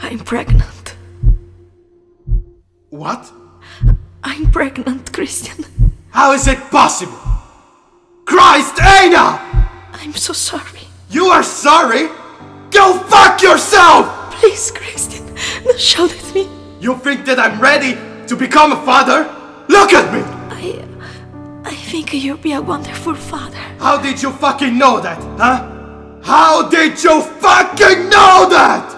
I'm pregnant. What? I'm pregnant, Christian. How is it possible? Christ, Anna! I'm so sorry. You are sorry? Go fuck yourself! Please, Christian, don't shout at me. You think that I'm ready to become a father? Look at me! I think you'll be a wonderful father. How did you fucking know that, huh? How did you fucking know that?